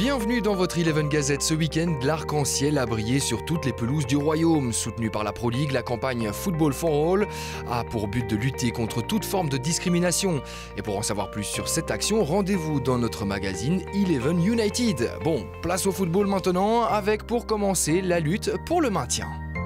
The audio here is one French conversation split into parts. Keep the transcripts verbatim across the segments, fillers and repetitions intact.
Bienvenue dans votre Eleven Gazette. Ce week-end, l'arc-en-ciel a brillé sur toutes les pelouses du royaume. Soutenue par la Pro League, la campagne Football for All a pour but de lutter contre toute forme de discrimination. Et pour en savoir plus sur cette action, rendez-vous dans notre magazine Eleven United. Bon, place au football maintenant, avec pour commencer la lutte pour le maintien.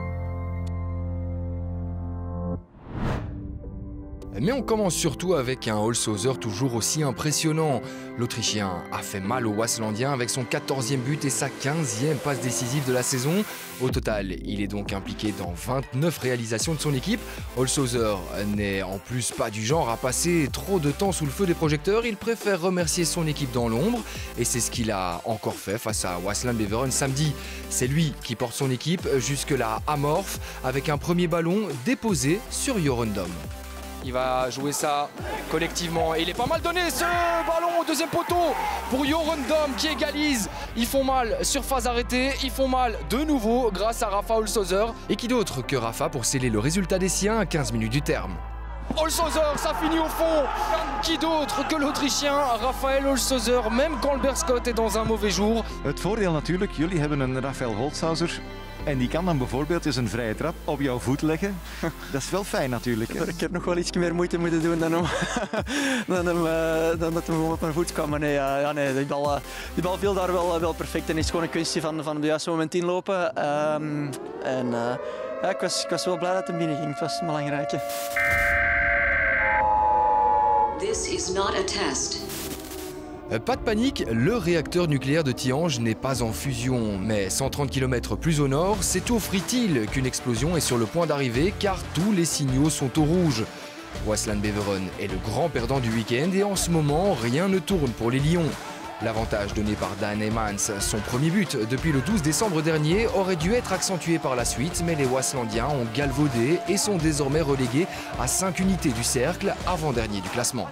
Mais on commence surtout avec un Holshouser toujours aussi impressionnant. L'Autrichien a fait mal aux Waaslandiens avec son quatorzième but et sa quinzième passe décisive de la saison. Au total, il est donc impliqué dans vingt-neuf réalisations de son équipe. Holshouser n'est en plus pas du genre à passer trop de temps sous le feu des projecteurs. Il préfère remercier son équipe dans l'ombre et c'est ce qu'il a encore fait face à Waasland Beveren samedi. C'est lui qui porte son équipe jusque-là amorphe avec un premier ballon déposé sur Jorundom. Il va jouer ça collectivement et il est pas mal donné ce ballon au deuxième poteau pour Jorundom qui égalise. Ils font mal, surface arrêtée, ils font mal de nouveau grâce à Rafa Holshouser. Et qui d'autre que Rafa pour sceller le résultat des siens à quinze minutes du terme. Holshouser, ça finit au fond. Qui d'autre que l'Autrichien Raphaël Holshouser, même quand le Berscott est dans un mauvais jour. Het voordeel natuurlijk, jullie hebben een Raphaël Holshouser. En die kan dan bijvoorbeeld eens een vrije trap op jouw voet leggen. Dat is wel fijn natuurlijk. Hè? Ik heb nog wel iets meer moeite moeten doen dan, om, dan, hem, uh, dan dat hij gewoon op mijn voet kwam. Maar nee, uh, ja, nee die, bal, uh, die bal viel daar wel, wel perfect. En het is gewoon een kwestie van, van op het juiste moment inlopen. Um, en uh, ja, ik, was, ik was wel blij dat het binnen ging. Het was belangrijk. Hè. This is not a test. Pas de panique, le réacteur nucléaire de Tihange n'est pas en fusion. Mais cent trente kilomètres plus au nord, c'est au Fritil qu'une explosion est sur le point d'arriver car tous les signaux sont au rouge. Waasland Beveren est le grand perdant du week-end et en ce moment, rien ne tourne pour les Lions. L'avantage donné par Dan Emmans, son premier but depuis le douze décembre dernier, aurait dû être accentué par la suite, mais les Waaslandiens ont galvaudé et sont désormais relégués à cinq unités du cercle, avant-dernier du classement.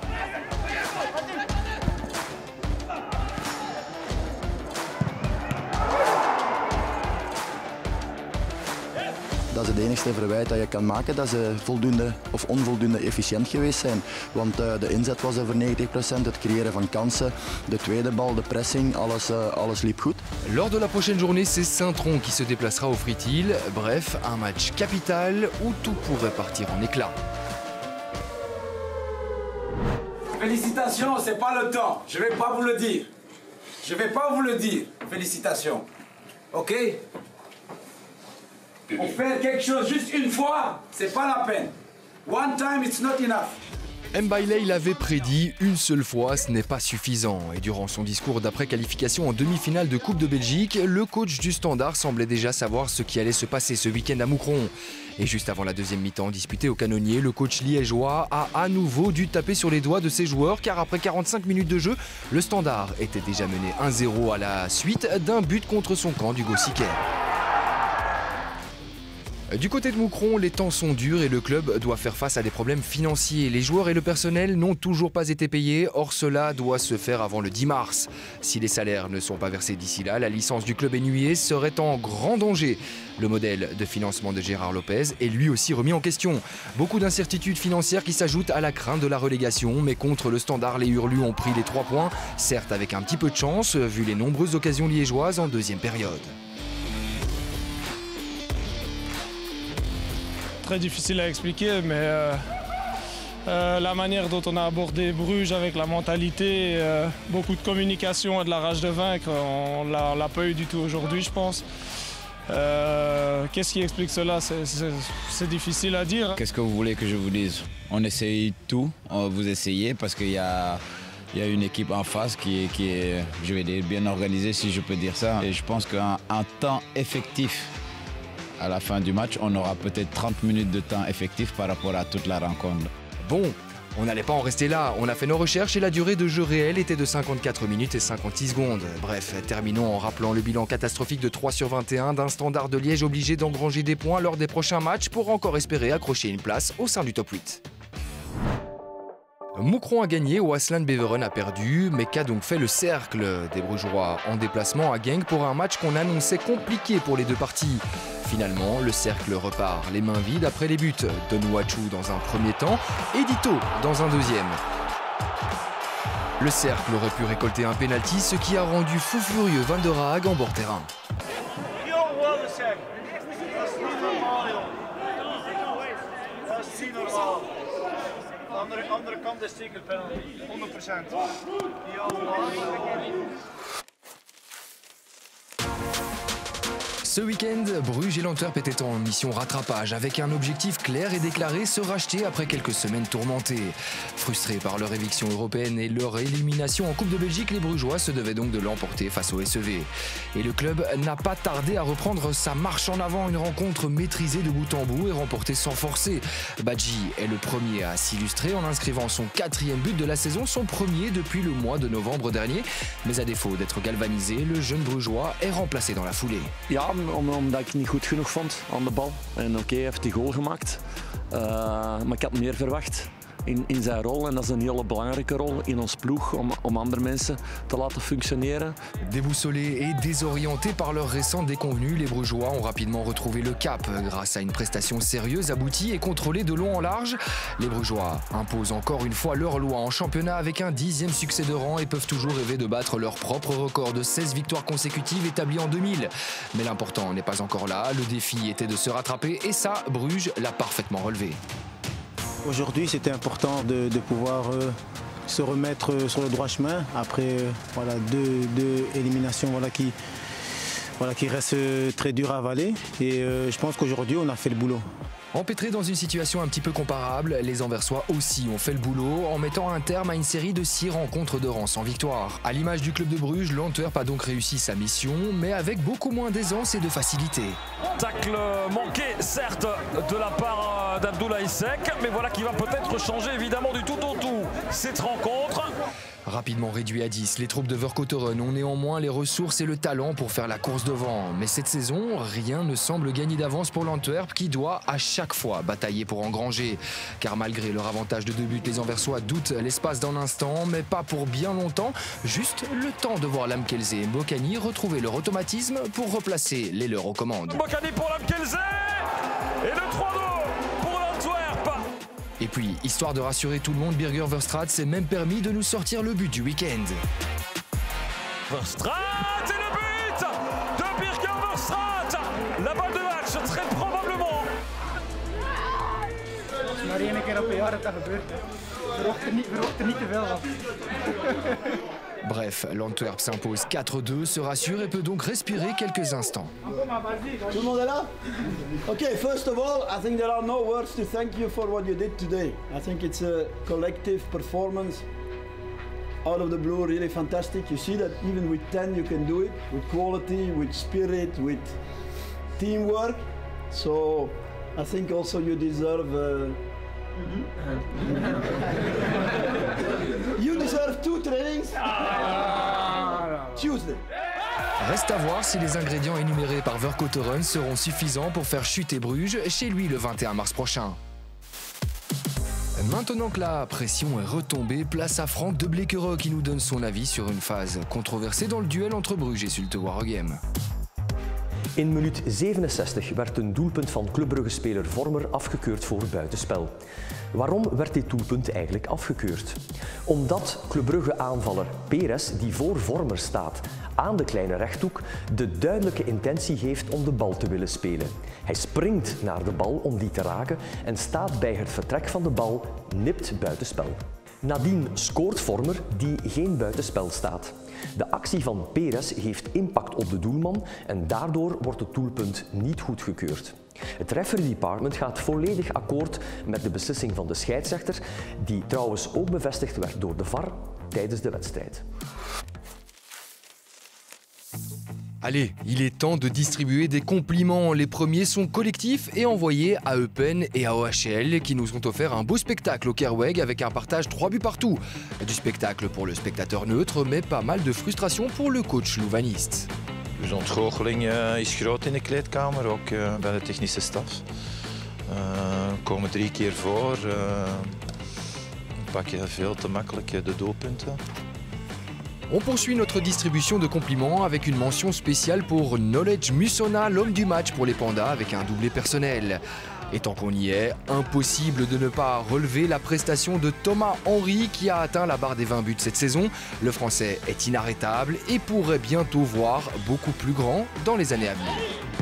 Dat is het enige verwijt dat je kan maken, dat ze voldoende of onvoldoende efficiënt geweest zijn. Want uh, de inzet was er voor negentig procent, het creëren van kansen, de tweede bal, de pressing, alles, uh, alles liep goed. Lors de la prochaine journée, c'est Saint-Tron qui se déplacera au Fritil. Bref, un match capital où tout pourrait partir en éclats. Félicitations, c'est pas le temps. Je vais pas vous le dire. Je vais pas vous le dire. Félicitations. Ok? On fait quelque chose juste une fois, c'est pas la peine. One time, it's not enough. Mbaile l'avait prédit, une seule fois, ce n'est pas suffisant. Et durant son discours d'après-qualification en demi-finale de Coupe de Belgique, le coach du Standard semblait déjà savoir ce qui allait se passer ce week-end à Moucron. Et juste avant la deuxième mi-temps disputée au Canonnier, le coach liégeois a à nouveau dû taper sur les doigts de ses joueurs car après quarante-cinq minutes de jeu, le Standard était déjà mené un zéro à la suite d'un but contre son camp d'Hugo Siquet. Du côté de Moucron, les temps sont durs et le club doit faire face à des problèmes financiers. Les joueurs et le personnel n'ont toujours pas été payés, or cela doit se faire avant le dix mars. Si les salaires ne sont pas versés d'ici là, la licence du club Énuyer serait en grand danger. Le modèle de financement de Gérard Lopez est lui aussi remis en question. Beaucoup d'incertitudes financières qui s'ajoutent à la crainte de la relégation, mais contre le Standard, les Hurlus ont pris les trois points, certes avec un petit peu de chance, vu les nombreuses occasions liégeoises en deuxième période. Très difficile à expliquer, mais euh, euh, la manière dont on a abordé Bruges avec la mentalité, euh, beaucoup de communication et de la rage de vaincre, on ne l'a pas eu du tout aujourd'hui, je pense. Euh, Qu'est-ce qui explique cela? C'est difficile à dire. Qu'est-ce que vous voulez que je vous dise? On essaye tout, vous essayez parce qu'il y a, il y a une équipe en face qui est, qui est, je vais dire, bien organisée, si je peux dire ça. Et je pense qu'un temps effectif à la fin du match, on aura peut-être trente minutes de temps effectif par rapport à toute la rencontre. Bon, on n'allait pas en rester là. On a fait nos recherches et la durée de jeu réelle était de cinquante-quatre minutes et cinquante-six secondes. Bref, terminons en rappelant le bilan catastrophique de trois sur vingt et un d'un Standard de Liège obligé d'engranger des points lors des prochains matchs pour encore espérer accrocher une place au sein du top huit. Moucron a gagné, Waasland Beveren a perdu, mais qu'a donc fait le cercle des Brugeois en déplacement à Genk pour un match qu'on annonçait compliqué pour les deux parties. Finalement, le cercle repart les mains vides après les buts de Nouachou dans un premier temps et Dito dans un deuxième. Le cercle aurait pu récolter un pénalty, ce qui a rendu fou furieux Van der Haag en bord terrain. Ce week-end, Bruges et l'Antwerp étaient en mission rattrapage avec un objectif clair et déclaré, se racheter après quelques semaines tourmentées. Frustrés par leur éviction européenne et leur élimination en Coupe de Belgique, les Brugeois se devaient donc de l'emporter face au S E V. Et le club n'a pas tardé à reprendre sa marche en avant, une rencontre maîtrisée de bout en bout et remportée sans forcer. Badji est le premier à s'illustrer en inscrivant son quatrième but de la saison, son premier depuis le mois de novembre dernier. Mais à défaut d'être galvanisé, le jeune Brugeois est remplacé dans la foulée. Ja, omdat ik niet goed genoeg vond aan de bal. En oké, okay, hij heeft die goal gemaakt. Uh, maar ik had meer verwacht in, in zijn rol. En dat is een hele belangrijke rol in ons ploeg om, om andere mensen te laten functioneren. Déboussolés et désorientés par leur récent déconvenu, les Brugeois ont rapidement retrouvé le cap grâce à une prestation sérieuse, aboutie et contrôlée de long en large. Les Brugeois imposent encore une fois leur loi en championnat avec un dixième succès de rang et peuvent toujours rêver de battre leur propre record de seize victoires consécutives établi en deux mille. Mais l'important n'est pas encore là, le défi était de se rattraper et ça, Bruges l'a parfaitement relevé. Aujourd'hui, c'était important de, de pouvoir euh, se remettre euh, sur le droit chemin après euh, voilà, deux, deux éliminations voilà, qui, voilà, qui restent euh, très dures à avaler. Et euh, je pense qu'aujourd'hui, on a fait le boulot. Empêtrés dans une situation un petit peu comparable, les Anversois aussi ont fait le boulot en mettant un terme à une série de six rencontres de rang sans victoire. À l'image du club de Bruges, l'Antwerp a donc réussi sa mission, mais avec beaucoup moins d'aisance et de facilité. Tacle manqué, certes, de la part d'Abdoulaye Seck, mais voilà qui va peut-être changer évidemment du tout au tout cette rencontre. Rapidement réduit à dix, les troupes de Verkotteren ont néanmoins les ressources et le talent pour faire la course devant. Mais cette saison, rien ne semble gagner d'avance pour l'Antwerp qui doit à chaque fois batailler pour engranger. Car malgré leur avantage de deux buts, les Anversois doutent l'espace d'un instant, mais pas pour bien longtemps. Juste le temps de voir Lamkelze et Mbokani retrouver leur automatisme pour replacer les leurs aux commandes. Mbokani pour Lamkelze et le trois deux. Et puis, histoire de rassurer tout le monde, Birger Verstraete s'est même permis de nous sortir le but du week-end. Verstraete et le but de Birger Verstraete. La balle de match, très probablement. Maar één keer op een jaar dat dat gebeurt. Verwacht er niet, verwacht er niet te veel van. Bref, l'Antwerp s'impose quatre deux, se rassure et peut donc respirer quelques instants. Tout le monde est là? Okay, first of all, I think there are no words to thank you for what you did today. I think it's a collective performance. Out of the blue, really fantastic. You see that even with ten you can do it, with quality, with spirit, with teamwork. So I think also you deserve uh, You deserve two trainings. Tuesday. Reste à voir si les ingrédients énumérés par Verkotteren seront suffisants pour faire chuter Bruges chez lui le vingt et un mars prochain. Maintenant que la pression est retombée, place à Frank de Bleekeroog qui nous donne son avis sur une phase controversée dans le duel entre Bruges et Zulte Waregem. In minuut zevenenzestig werd een doelpunt van Club Brugge-speler Vormer afgekeurd voor buitenspel. Waarom werd dit doelpunt eigenlijk afgekeurd? Omdat Club Brugge-aanvaller Perez, die voor Vormer staat, aan de kleine rechthoek, de duidelijke intentie heeft om de bal te willen spelen. Hij springt naar de bal om die te raken en staat bij het vertrek van de bal nipt buitenspel. Nadien scoort Vormer, die geen buitenspel staat. De actie van Perez heeft impact op de doelman en daardoor wordt het doelpunt niet goedgekeurd. Het referee department gaat volledig akkoord met de beslissing van de scheidsrechter, die trouwens ook bevestigd werd door de V A R tijdens de wedstrijd. Allez, il est temps de distribuer des compliments. Les premiers sont collectifs et envoyés à Eupen et à O H L qui nous ont offert un beau spectacle au Kerweg avec un partage trois buts partout. Du spectacle pour le spectateur neutre, mais pas mal de frustration pour le coach louvaniste. De ontgoocheling uh, is groot in de kleedkamer, ook uh, bij de technische staf. Uh, we komen drie keer voor, uh, pak je veel te makkelijk de doelpunten. On poursuit notre distribution de compliments avec une mention spéciale pour Knowledge Mussona, l'homme du match pour les Pandas avec un doublé personnel. Et tant qu'on y est, impossible de ne pas relever la prestation de Thomas Henry qui a atteint la barre des vingt buts cette saison. Le Français est inarrêtable et pourrait bientôt voir beaucoup plus grand dans les années à venir.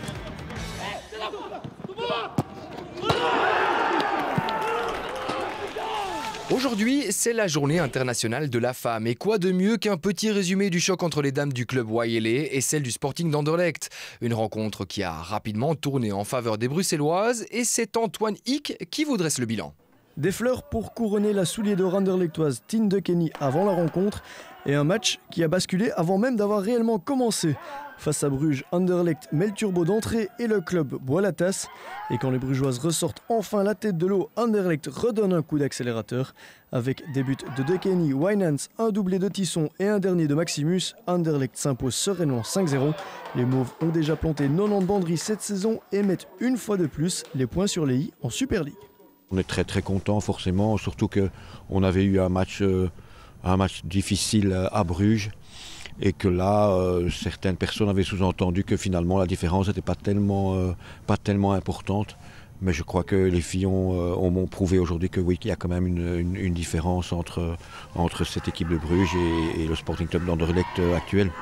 Aujourd'hui, c'est la journée internationale de la femme. Et quoi de mieux qu'un petit résumé du choc entre les dames du club Y L A et celles du Sporting d'Anderlecht. Une rencontre qui a rapidement tourné en faveur des Bruxelloises et c'est Antoine Hick qui vous dresse le bilan. Des fleurs pour couronner la soulier d'or anderlechtoise Tine de Kenny avant la rencontre et un match qui a basculé avant même d'avoir réellement commencé. Face à Bruges, Anderlecht met le turbo d'entrée et le club boit la tasse. Et quand les Brugeoises ressortent enfin la tête de l'eau, Anderlecht redonne un coup d'accélérateur. Avec des buts de De Kenny, Winans, un doublé de Tisson et un dernier de Maximus, Anderlecht s'impose sereinement cinq zéro. Les Mauves ont déjà planté quatre-vingt-dix banderies cette saison et mettent une fois de plus les points sur les i en Super League. On est très très content forcément, surtout qu'on avait eu un match, euh, un match difficile à Bruges et que là, euh, certaines personnes avaient sous-entendu que finalement la différence n'était pas tellement, euh, pas tellement importante. Mais je crois que les filles ont, euh, ont prouvé aujourd'hui que oui, qu'il y a quand même une, une, une différence entre, entre cette équipe de Bruges et, et le Sporting Club d'Anderlecht actuel.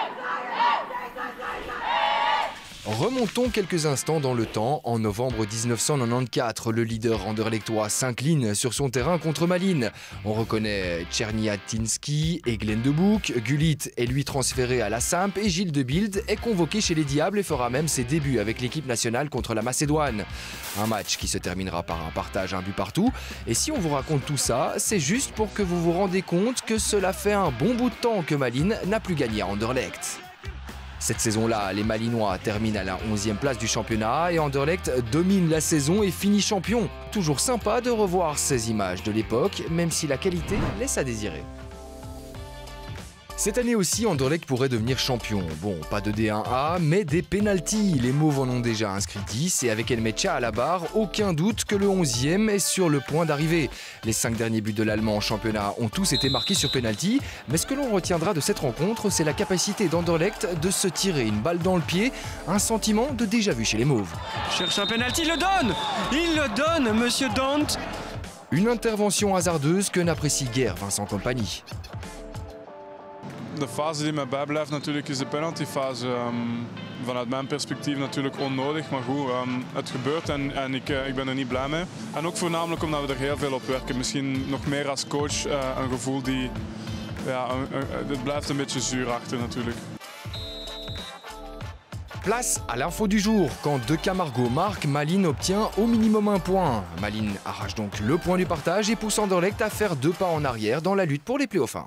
Remontons quelques instants dans le temps. En novembre mille neuf cent quatre-vingt-quatorze, le leader anderlechtois s'incline sur son terrain contre Malines. On reconnaît Czerniatinski et Glenn de Boek. Gullit est lui transféré à la Samp et Gilles de Bild est convoqué chez les Diables et fera même ses débuts avec l'équipe nationale contre la Macédoine. Un match qui se terminera par un partage un but partout. Et si on vous raconte tout ça, c'est juste pour que vous vous rendez compte que cela fait un bon bout de temps que Malines n'a plus gagné à Anderlecht. Cette saison-là, les Malinois terminent à la onzième place du championnat et Anderlecht domine la saison et finit champion. Toujours sympa de revoir ces images de l'époque, même si la qualité laisse à désirer. Cette année aussi, Anderlecht pourrait devenir champion. Bon, pas de D un A, mais des pénaltys. Les Mauves en ont déjà inscrit dix et avec Elmecha à la barre, aucun doute que le onzième est sur le point d'arriver. Les cinq derniers buts de l'Allemand en championnat ont tous été marqués sur pénalty, mais ce que l'on retiendra de cette rencontre, c'est la capacité d'Anderlecht de se tirer une balle dans le pied, un sentiment de déjà-vu chez les Mauves. Cherche un pénalty, il le donne Il le donne, monsieur Dant. Une intervention hasardeuse que n'apprécie guère Vincent Kompany. De fase die mij bijblijft natuurlijk is de penaltyfase. Um, vanuit mijn perspectief natuurlijk onnodig, maar goed, um, het gebeurt en, en ik, uh, ik ben er niet blij mee. En ook voornamelijk omdat we er heel veel op werken. Misschien nog meer als coach uh, een gevoel die, ja, uh, uh, het blijft een beetje zuur achter natuurlijk. Place à l'info du jour. Quand De Camargo marque, Malines obtient au minimum un point. Malines arrache donc le point du partage et pousse Anderlecht à faire deux pas en arrière dans la lutte pour les playoffs.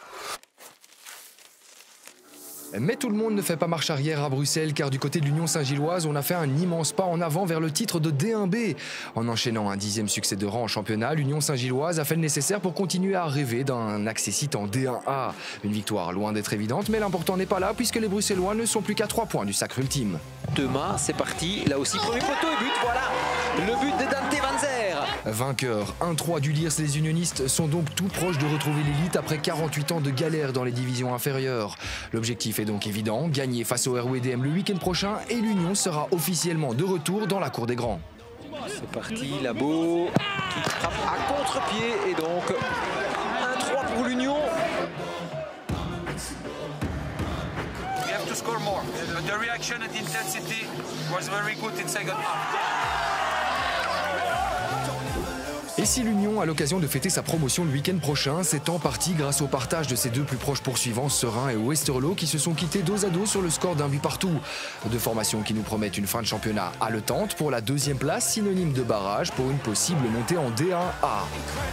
Mais tout le monde ne fait pas marche arrière à Bruxelles car du côté de l'Union Saint-Gilloise, on a fait un immense pas en avant vers le titre de D un B. En enchaînant un dixième succès de rang en championnat, l'Union Saint-Gilloise a fait le nécessaire pour continuer à rêver d'un accessite en D un A. Une victoire loin d'être évidente, mais l'important n'est pas là puisque les Bruxellois ne sont plus qu'à trois points du sacre ultime. Demain, c'est parti. Là aussi, premier poteau et but, voilà. Le but de Dante Vanzer. Vainqueurs un trois du Liers, les unionistes sont donc tout proches de retrouver l'élite après quarante-huit ans de galère dans les divisions inférieures. L'objectif est donc évident, gagner face au R W D M le week-end prochain et l'Union sera officiellement de retour dans la cour des grands. C'est parti, Labo qui frappe à contre-pied et donc un trois pour l'Union. We have to score more. The reaction and the intensity was very good in second half. Et si l'Union a l'occasion de fêter sa promotion le week-end prochain, c'est en partie grâce au partage de ses deux plus proches poursuivants, Serein et Westerlo, qui se sont quittés dos à dos sur le score d'un but partout. Deux formations qui nous promettent une fin de championnat haletante pour la deuxième place, synonyme de barrage pour une possible montée en D un A.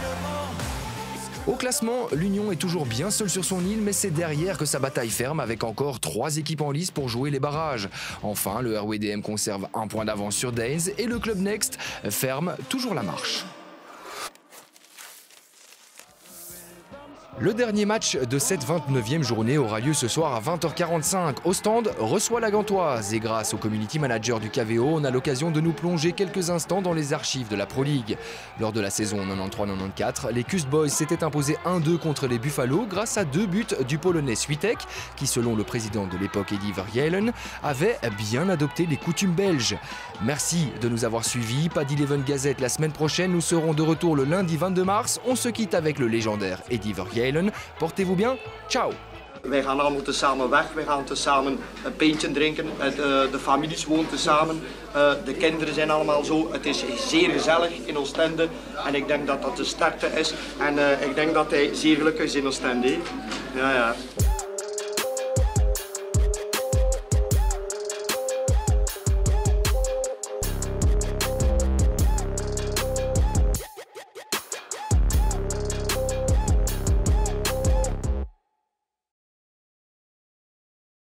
Au classement, l'Union est toujours bien seule sur son île, mais c'est derrière que sa bataille ferme avec encore trois équipes en lice pour jouer les barrages. Enfin, le R W D M conserve un point d'avance sur Danes et le Club Next ferme toujours la marche. Le dernier match de cette vingt-neuvième journée aura lieu ce soir à vingt heures quarante-cinq. Ostende reçoit la Gantoise et grâce au community manager du K V O, on a l'occasion de nous plonger quelques instants dans les archives de la Pro League. Lors de la saison quatre-vingt-treize quatre-vingt-quatorze, les Cust Boys s'étaient imposés un deux contre les Buffalo grâce à deux buts du Polonais Switek, qui selon le président de l'époque Eddie Verheilen, avait bien adopté les coutumes belges. Merci de nous avoir suivis. Paddy Leven Gazette la semaine prochaine. Nous serons de retour le lundi vingt-deux mars. On se quitte avec le légendaire Eddie Verheilen. Portez-vous bien. Ciao. Wij gaan allemaal tezamen weg, wij gaan tezamen een pintje drinken, het, uh, de families wonen tezamen, uh, de kinderen zijn allemaal zo. Het is zeer gezellig in Oostende en ik denk dat dat de sterkte is en uh, ik denk dat hij zeer gelukkig is in Oostende. Ja, ja.